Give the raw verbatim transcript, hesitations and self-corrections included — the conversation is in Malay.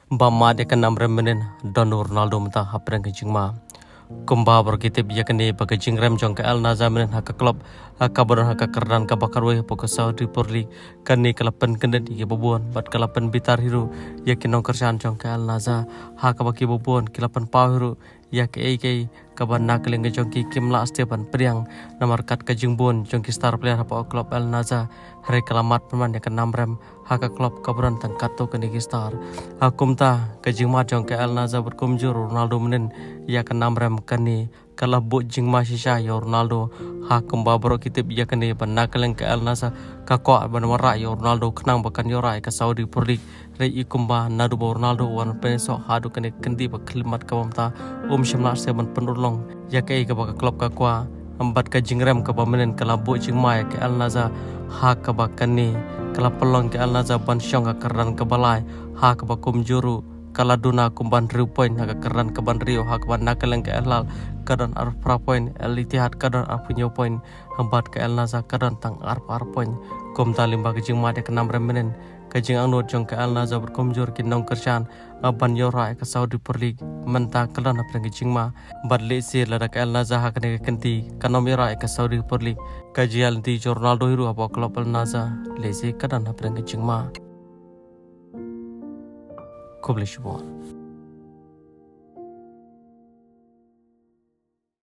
Bama de kan namrem menen Don Ronaldo mata hapreng kencing ma. Kumba berkitip yakni bagi jingrem jong ke Al Naza menen haka klub haka badan haka kerdan ka bakarwe poko Saudi Pro League kani kalapan kendet iki bobuan bat kalapan bitar hiru yakin nong kerjaan jong ke Al Naza haka baki bobuan kalapan pau hiru yak ai kaban nakeling ke jong ki kimla Stepan priang nomor kat ka jingbon jong ki star player hapa klub Al Naza hari kelamat peman yakan namrem haka klub kaburan tangkato kani ki star hakumta ka jingma jong ke Al Naza berkumjur Ronaldo menen yakan namrem kani kala bu jingma shisha ya Ronaldo hakum babro kitip yakani ban nakeling ke Al Naza ka ko ban mara ya Ronaldo kenang bakan yora ka Saudi Pro League rei ikumba nadu Ronaldo wan penso hadu kani kendi ba klimat kawamta um shimla seban penulong yakai ka baka klub ka kwa ambat ka jingrem ka bamenen kala bu jingma ya ke Al Naza ha ka bakani kala pelong ke Al Naza ban syong ka keran ka balai ha ka bakum juru kala duna kumban riu poin ha ka keran ka ban rio ha ka ban nakeling ke Al kadan arf pra poin Al Ittihad kadan arpunyo poin ambat ke Al Naza kadan tang arf arf poin kum talim ba ka jingma de kenam remenen kajing anut jong ke Al Naza berkomjur ki nong kerjaan aban yora ke Saudi Pro League menta kelan apeng kajing ma bad lesir lada ke Al Naza hakane kenti kanom yora ke Saudi Pro League kajial di Ronaldo hiru apa klub Al Naza lesi kadan apeng kajing ma kublish bon